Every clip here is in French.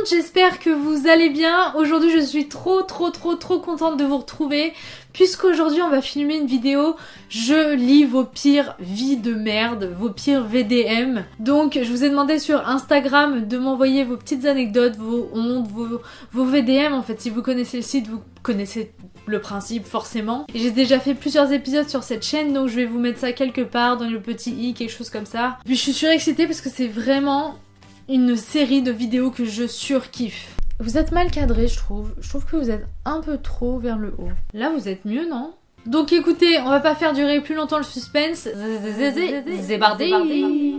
j'espère que vous allez bien. Aujourd'hui je suis trop contente de vous retrouver puisqu'aujourd'hui on va filmer une vidéo. Je lis vos pires vies de merde, vos pires VDM. Donc je vous ai demandé sur Instagram de m'envoyer vos petites anecdotes, vos hontes, vos VDM. En fait, si vous connaissez le site, vous connaissez le principe forcément. Et j'ai déjà fait plusieurs épisodes sur cette chaîne, donc je vais vous mettre ça quelque part dans le petit i, quelque chose comme ça. Puis je suis surexcitée parce que c'est vraiment une série de vidéos que je surkiffe. Vous êtes mal cadré, je trouve. Je trouve que vous êtes un peu trop vers le haut. Là, vous êtes mieux, non? Donc écoutez, on va pas faire durer plus longtemps le suspense. C'est parti.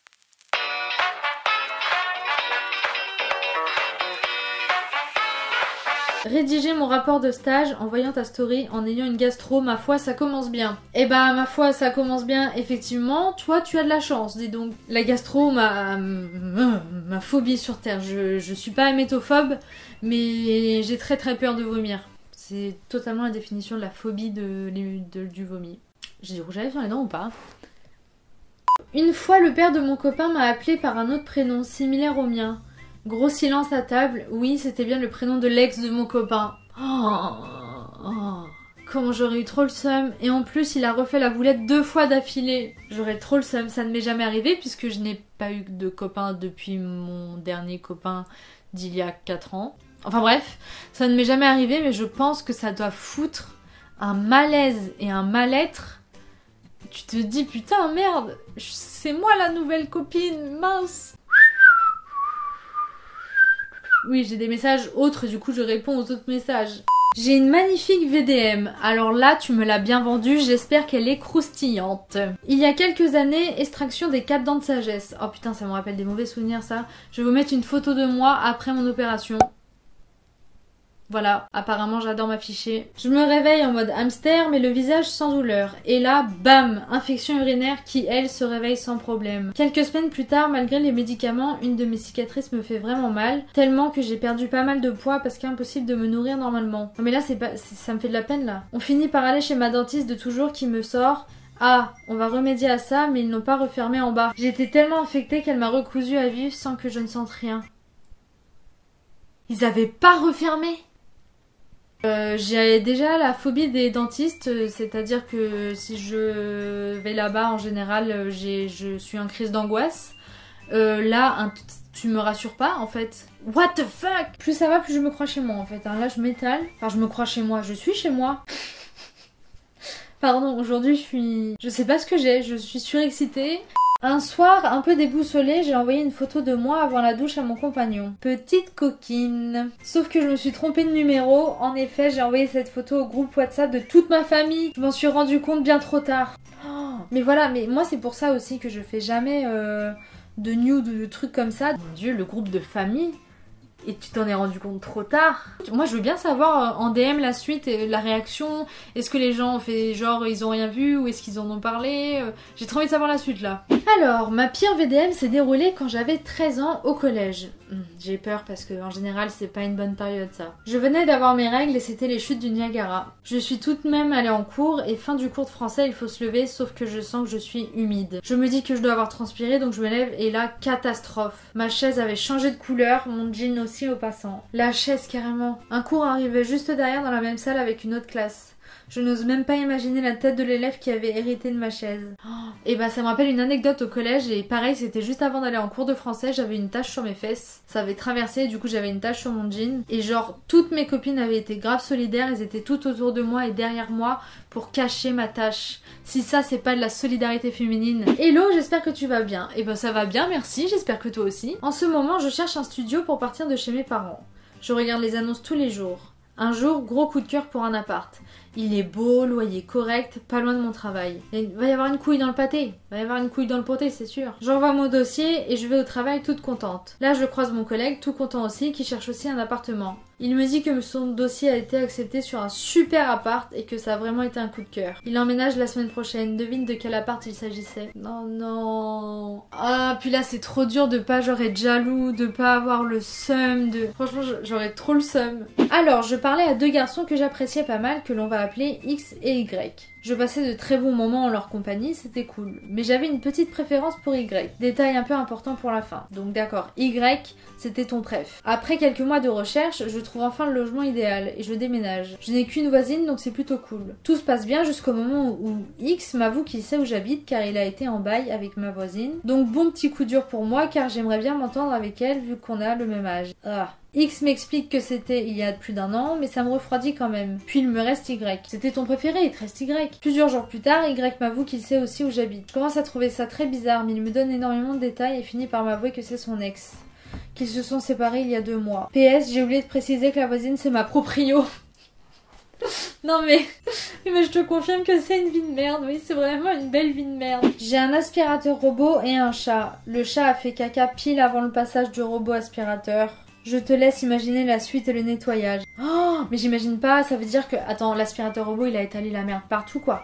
Rédiger mon rapport de stage en voyant ta story en ayant une gastro, ma foi ça commence bien. Eh bah ma foi ça commence bien, effectivement, toi tu as de la chance, dis donc. La gastro, ma phobie sur terre, je suis pas hémétophobe, mais j'ai très peur de vomir. C'est totalement la définition de la phobie du vomi. J'ai du rouge à lèvres sur les dents ou pas? Une fois le père de mon copain m'a appelé par un autre prénom similaire au mien. Gros silence à table, oui c'était bien le prénom de l'ex de mon copain. Comment j'aurais eu trop le seum. Et en plus il a refait la boulette 2 fois d'affilée. J'aurais trop le seum, ça ne m'est jamais arrivé puisque je n'ai pas eu de copain depuis mon dernier copain d'il y a 4 ans. Enfin bref, ça ne m'est jamais arrivé mais je pense que ça doit foutre un malaise et un mal-être. Tu te dis putain merde, c'est moi la nouvelle copine, mince. Oui, j'ai des messages autres, du coup je réponds aux autres messages. J'ai une magnifique VDM, alors là tu me l'as bien vendue, j'espère qu'elle est croustillante. Il y a quelques années, extraction des 4 dents de sagesse. Oh putain, ça me rappelle des mauvais souvenirs ça. Je vais vous mettre une photo de moi après mon opération. Voilà, apparemment j'adore m'afficher. Je me réveille en mode hamster mais le visage sans douleur. Et là, bam, infection urinaire qui, elle, se réveille sans problème. Quelques semaines plus tard, malgré les médicaments, une de mes cicatrices me fait vraiment mal. Tellement que j'ai perdu pas mal de poids parce qu'impossible de me nourrir normalement. Non mais là, ça me fait de la peine là. On finit par aller chez ma dentiste de toujours qui me sort... Ah, on va remédier à ça mais ils n'ont pas refermé en bas. J'ai été tellement infectée qu'elle m'a recousu à vivre sans que je ne sente rien. Ils avaient pas refermé ? J'ai déjà la phobie des dentistes, c'est-à-dire que si je vais là-bas en général je suis en crise d'angoisse. Là, tu me rassures pas en fait. What the fuck? Plus ça va, plus je me crois chez moi en fait. Là je m'étale. Enfin je me crois chez moi, je suis chez moi. Pardon, aujourd'hui je sais pas ce que j'ai, je suis surexcitée. Un soir, un peu déboussolée, j'ai envoyé une photo de moi avant la douche à mon compagnon. Petite coquine. Sauf que je me suis trompée de numéro. En effet, j'ai envoyé cette photo au groupe WhatsApp de toute ma famille. Je m'en suis rendu compte bien trop tard. Oh, mais voilà, mais moi c'est pour ça aussi que je fais jamais de nude ou de trucs comme ça. Mon Dieu, le groupe de famille. Et tu t'en es rendu compte trop tard. Moi je veux bien savoir en DM la suite et la réaction. Est-ce que les gens ont fait genre ils ont rien vu ou est-ce qu'ils en ont parlé? J'ai trop envie de savoir la suite là. Alors, ma pire VDM s'est déroulée quand j'avais 13 ans au collège. J'ai peur parce que en général c'est pas une bonne période ça. Je venais d'avoir mes règles et c'était les chutes du Niagara. Je suis tout de même allée en cours et fin du cours de français il faut se lever sauf que je sens que je suis humide. Je me dis que je dois avoir transpiré donc je me lève et là catastrophe. Ma chaise avait changé de couleur, mon jean aussi au passant. La chaise carrément. Un cours arrivait juste derrière dans la même salle avec une autre classe. Je n'ose même pas imaginer la tête de l'élève qui avait hérité de ma chaise. Et bah ça me rappelle une anecdote au collège et pareil c'était juste avant d'aller en cours de français, j'avais une tache sur mes fesses. Ça avait traversé et du coup j'avais une tache sur mon jean. Et genre toutes mes copines avaient été grave solidaires, elles étaient toutes autour de moi et derrière moi pour cacher ma tache. Si ça c'est pas de la solidarité féminine. Hello, j'espère que tu vas bien. Et bah ça va bien, merci, j'espère que toi aussi. En ce moment je cherche un studio pour partir de chez mes parents. Je regarde les annonces tous les jours. Un jour, gros coup de cœur pour un appart. Il est beau, loyer correct, pas loin de mon travail. Il va y avoir une couille dans le pâté. Il va y avoir une couille dans le poté, c'est sûr. J'envoie mon dossier et je vais au travail toute contente. Là, je croise mon collègue, tout content aussi, qui cherche aussi un appartement. Il me dit que son dossier a été accepté sur un super appart et que ça a vraiment été un coup de cœur. Il emménage la semaine prochaine. Devine de quel appart il s'agissait. Non, non. Ah, puis là, c'est trop dur de pas genre être jaloux, de pas avoir le seum, de... Franchement, j'aurais trop le seum. Alors, je parlais à 2 garçons que j'appréciais pas mal, que l'on va appeler X et Y. Je passais de très bons moments en leur compagnie, c'était cool. Mais j'avais une petite préférence pour Y. Détail un peu important pour la fin. Donc d'accord, Y, c'était ton préf. Après quelques mois de recherche, je trouve enfin le logement idéal et je déménage. Je n'ai qu'une voisine donc c'est plutôt cool. Tout se passe bien jusqu'au moment où X m'avoue qu'il sait où j'habite car il a été en bail avec ma voisine. Donc bon petit coup dur pour moi car j'aimerais bien m'entendre avec elle vu qu'on a le même âge. Ah. X m'explique que c'était il y a plus d'1 an, mais ça me refroidit quand même. Puis il me reste Y. C'était ton préféré, il te reste Y. Plusieurs jours plus tard, Y m'avoue qu'il sait aussi où j'habite. Je commence à trouver ça très bizarre, mais il me donne énormément de détails et finit par m'avouer que c'est son ex. Qu'ils se sont séparés il y a 2 mois. PS, j'ai oublié de préciser que la voisine c'est ma proprio. Non mais je te confirme que c'est une vie de merde, oui c'est vraiment une belle vie de merde. J'ai un aspirateur robot et un chat. Le chat a fait caca pile avant le passage du robot aspirateur. Je te laisse imaginer la suite et le nettoyage. Oh, mais j'imagine pas, ça veut dire que... Attends, l'aspirateur robot, il a étalé la merde partout, quoi.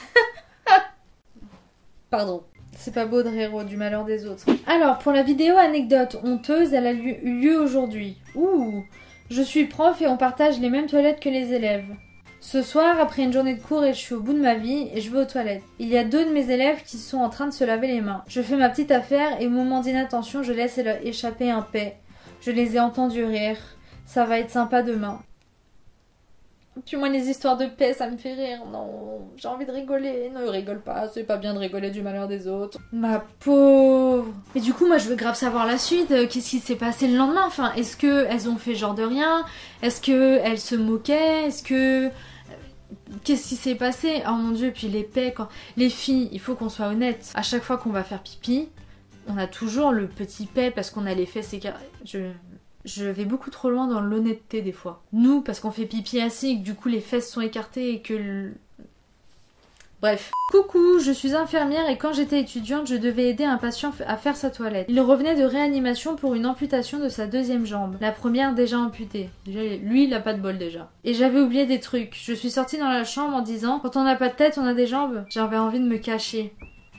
Pardon. C'est pas beau de rire du malheur des autres. Alors, pour la vidéo anecdote honteuse, elle a eu lieu aujourd'hui. Ouh. Je suis prof et on partage les mêmes toilettes que les élèves. Ce soir, après une journée de cours et je suis au bout de ma vie et je vais aux toilettes. Il y a 2 de mes élèves qui sont en train de se laver les mains. Je fais ma petite affaire et au moment d'inattention, je laisse échapper un paix. Je les ai entendus rire. Ça va être sympa demain. Puis moi, les histoires de paix, ça me fait rire. Non, j'ai envie de rigoler. Non, rigole pas. C'est pas bien de rigoler du malheur des autres. Ma pauvre. Mais du coup, moi, je veux grave savoir la suite. Qu'est-ce qui s'est passé le lendemain? Enfin, est-ce que elles ont fait genre de rien? Est-ce que elles se moquaient? Est-ce que... Qu'est-ce qui s'est passé? Oh mon dieu, puis les paix, quand... Les filles, il faut qu'on soit honnête. À chaque fois qu'on va faire pipi... On a toujours le petit paix parce qu'on a les fesses écartées. Je vais beaucoup trop loin dans l'honnêteté des fois. Nous, parce qu'on fait pipi assis et que du coup les fesses sont écartées et que... Bref. Coucou, je suis infirmière et quand j'étais étudiante, je devais aider un patient à faire sa toilette. Il revenait de réanimation pour une amputation de sa 2e jambe. La première déjà amputée. Déjà, lui, il a pas de bol déjà. Et j'avais oublié des trucs. Je suis sortie dans la chambre en disant « Quand on n'a pas de tête, on a des jambes ». J'avais envie de me cacher.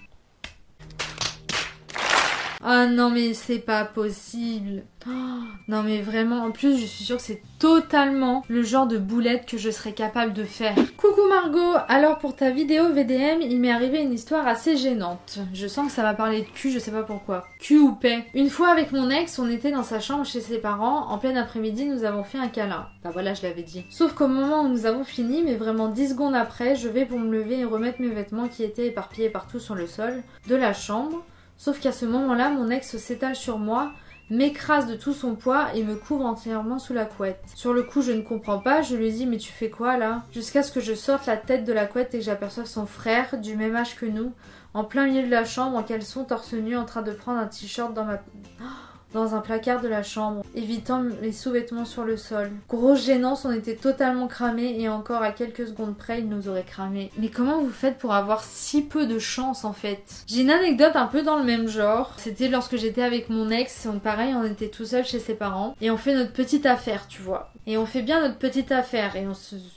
Ah non mais c'est pas possible. Oh, non mais vraiment, en plus je suis sûre que c'est totalement le genre de boulette que je serais capable de faire. Coucou Margot, alors pour ta vidéo VDM, il m'est arrivé une histoire assez gênante. Je sens que ça va parler de cul, je sais pas pourquoi. Cul ou paix. Une fois avec mon ex, on était dans sa chambre chez ses parents, en plein après-midi nous avons fait un câlin. Bah voilà, je l'avais dit. Sauf qu'au moment où nous avons fini, mais vraiment 10 secondes après, je vais pour me lever et remettre mes vêtements qui étaient éparpillés partout sur le sol de la chambre. Sauf qu'à ce moment-là, mon ex s'étale sur moi, m'écrase de tout son poids et me couvre entièrement sous la couette. Sur le coup, je ne comprends pas, je lui dis « Mais tu fais quoi là ?» Jusqu'à ce que je sorte la tête de la couette et que j'aperçoive son frère, du même âge que nous, en plein milieu de la chambre, en caleçon, torse nu, en train de prendre un t-shirt dans un placard de la chambre, évitant les sous-vêtements sur le sol. Grosse gênance, on était totalement cramés et encore à quelques secondes près, il nous aurait cramés. Mais comment vous faites pour avoir si peu de chance en fait? J'ai une anecdote un peu dans le même genre. C'était lorsque j'étais avec mon ex, pareil, on était tout seul chez ses parents et on fait notre petite affaire, tu vois. Et on fait bien notre petite affaire et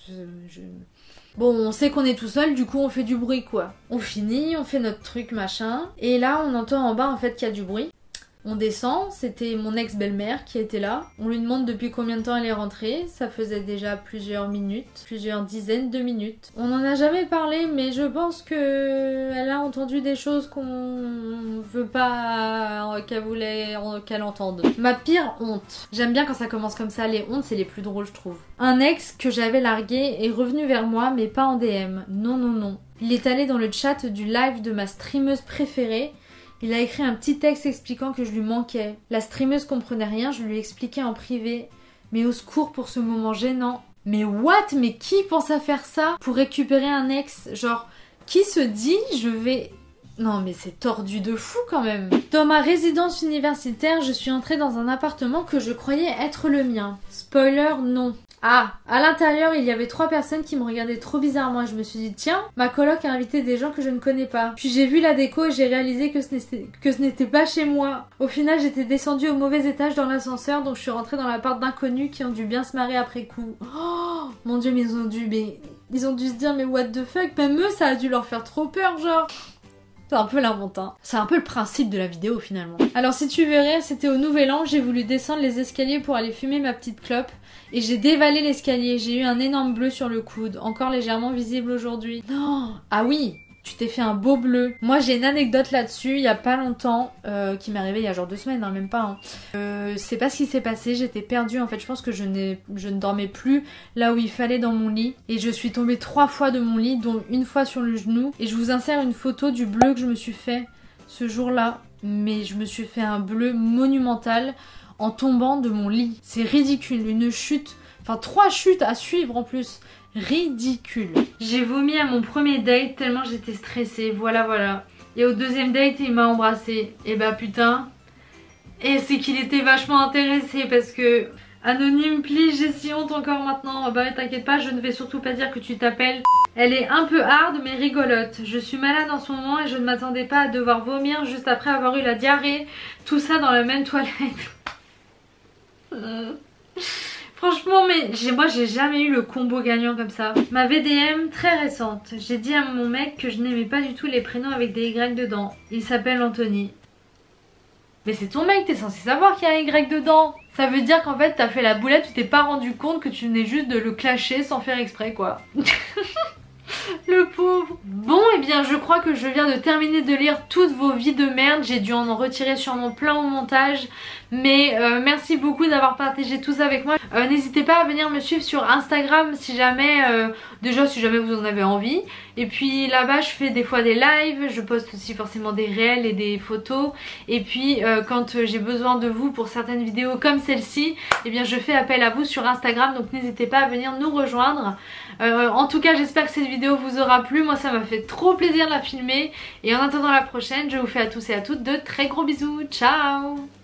Bon, on sait qu'on est tout seul, du coup on fait du bruit quoi. On finit, on fait notre truc machin, et là on entend en bas en fait qu'il y a du bruit. On descend, c'était mon ex-belle-mère qui était là. On lui demande depuis combien de temps elle est rentrée. Ça faisait déjà plusieurs minutes, plusieurs dizaines de minutes. On n'en a jamais parlé, mais je pense que elle a entendu des choses qu'on veut pas qu'elle entende. Ma pire honte. J'aime bien quand ça commence comme ça. Les hontes, c'est les plus drôles, je trouve. Un ex que j'avais largué est revenu vers moi, mais pas en DM. Non, non, non. Il est allé dans le chat du live de ma streameuse préférée. Il a écrit un petit texte expliquant que je lui manquais. La streameuse comprenait rien, je lui ai expliqué en privé. Mais au secours pour ce moment gênant. Mais what? Mais qui pense à faire ça pour récupérer un ex? Genre, qui se dit je vais... Non mais c'est tordu de fou quand même. Dans ma résidence universitaire, je suis entrée dans un appartement que je croyais être le mien. Spoiler, non. Ah, à l'intérieur, il y avait 3 personnes qui me regardaient trop bizarrement et je me suis dit tiens, ma coloc a invité des gens que je ne connais pas. Puis j'ai vu la déco et j'ai réalisé que ce n'était pas chez moi. Au final, j'étais descendue au mauvais étage dans l'ascenseur, donc je suis rentrée dans l'appart d'inconnus qui ont dû bien se marrer après coup. Oh mon dieu, mais ils ont dû se dire mais what the fuck, même eux ça a dû leur faire trop peur genre. C'est un peu l'inventin. C'est un peu le principe de la vidéo finalement. Alors si tu veux rire, c'était au Nouvel An, j'ai voulu descendre les escaliers pour aller fumer ma petite clope. Et j'ai dévalé l'escalier, j'ai eu un énorme bleu sur le coude, encore légèrement visible aujourd'hui. Non. Ah oui, tu t'es fait un beau bleu. Moi j'ai une anecdote là-dessus, il y a pas longtemps, qui m'est arrivée il y a genre 2 semaines, hein, même pas. C'est pas ce qui s'est passé, j'étais perdue en fait, je pense que je ne dormais plus là où il fallait dans mon lit. Et je suis tombée 3 fois de mon lit, dont une fois sur le genou. Et je vous insère une photo du bleu que je me suis fait ce jour-là. Mais je me suis fait un bleu monumental en tombant de mon lit. C'est ridicule, une chute, enfin 3 chutes à suivre en plus. Ridicule. J'ai vomi à mon premier date tellement j'étais stressée, voilà. Et au deuxième date, il m'a embrassée. Et bah putain. Et c'est qu'il était vachement intéressé parce que... Anonyme, please, j'ai si honte encore maintenant. Bah t'inquiète pas, je ne vais surtout pas dire que tu t'appelles. Elle est un peu hard mais rigolote. Je suis malade en ce moment et je ne m'attendais pas à devoir vomir juste après avoir eu la diarrhée. Tout ça dans la même toilette. Franchement, mais moi j'ai jamais eu le combo gagnant comme ça. Ma VDM très récente. J'ai dit à mon mec que je n'aimais pas du tout les prénoms avec des Y dedans. Il s'appelle Anthony. Mais c'est ton mec, t'es censé savoir qu'il y a un Y dedans. Ça veut dire qu'en fait t'as fait la boulette, tu t'es pas rendu compte que tu venais juste de le clasher sans faire exprès quoi. Le pauvre. Bon, et bien je crois que je viens de terminer de lire toutes vos vies de merde. J'ai dû en retirer sûrement plein au montage. Mais merci beaucoup d'avoir partagé tout ça avec moi. N'hésitez pas à venir me suivre sur Instagram si jamais, déjà si jamais vous en avez envie. Et puis là-bas je fais des fois des lives, je poste aussi forcément des réels et des photos. Et puis quand j'ai besoin de vous pour certaines vidéos comme celle-ci, eh bien je fais appel à vous sur Instagram. Donc n'hésitez pas à venir nous rejoindre. En tout cas j'espère que cette vidéo vous aura plu. Moi ça m'a fait trop plaisir de la filmer. Et en attendant la prochaine, je vous fais à tous et à toutes de très gros bisous. Ciao!